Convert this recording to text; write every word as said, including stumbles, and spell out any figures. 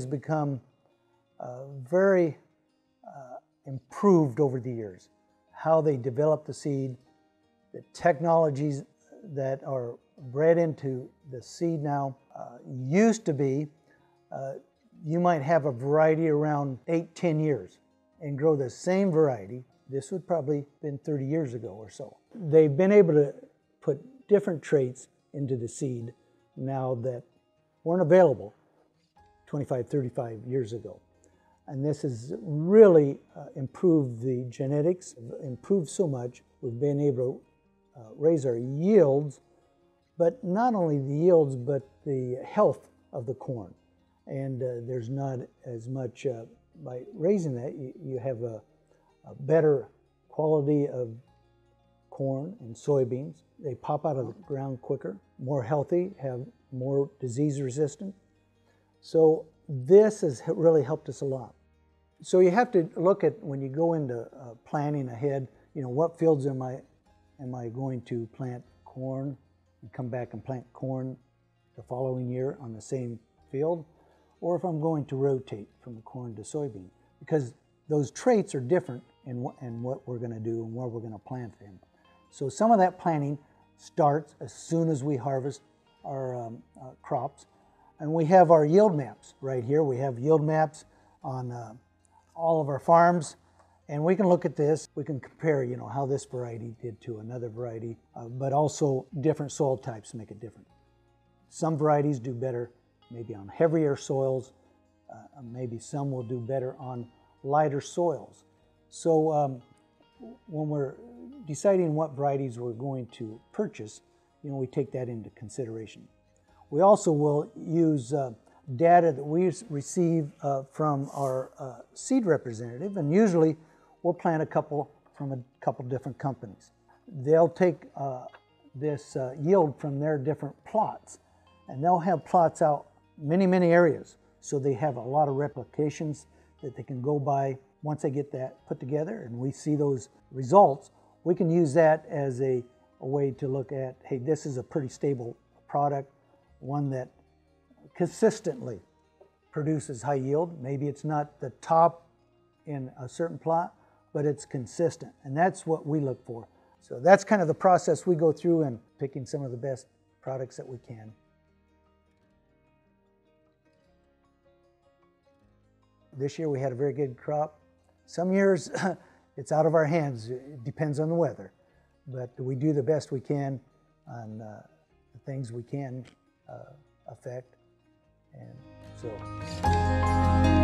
become uh, very uh, improved over the years. How they develop the seed, the technologies that are bred into the seed now. Uh, used to be, uh, you might have a variety around eight, ten years and grow the same variety. This would probably been thirty years ago or so. They've been able to put different traits into the seed now that weren't available twenty-five, thirty-five years ago. And this has really uh, improved the genetics, improved so much. We've been able to uh, raise our yields, but not only the yields, but the health of the corn. And uh, there's not as much, uh, by raising that, you, you have a, a better quality of corn and soybeans. They pop out of the ground quicker, more healthy, have more disease resistant. So this has really helped us a lot. So you have to look at, when you go into uh, planning ahead, you know, what fields am I, am I going to plant corn and come back and plant corn the following year on the same field, or if I'm going to rotate from corn to soybean, because those traits are different in, in what we're going to do and where we're going to plant them. So some of that planting starts as soon as we harvest our um, uh, crops. And we have our yield maps right here. We have yield maps on uh, all of our farms, and we can look at this. We can compare, you know, how this variety did to another variety, uh, but also different soil types make it different. Some varieties do better maybe on heavier soils. Uh, maybe some will do better on lighter soils. So um, when we're deciding what varieties we're going to purchase, you know, we take that into consideration. We also will use uh, data that we receive uh, from our uh, seed representative, and usually we'll plant a couple from a couple different companies. They'll take uh, this uh, yield from their different plots, and they'll have plots out many, many areas. So they have a lot of replications that they can go by. Once they get that put together and we see those results, we can use that as a, a way to look at, hey, this is a pretty stable product, one that consistently produces high yield. Maybe it's not the top in a certain plot, but it's consistent, and that's what we look for. So that's kind of the process we go through in picking some of the best products that we can. This year we had a very good crop. Some years it's out of our hands. It depends on the weather, but we do the best we can on uh, the things we can uh, affect. And so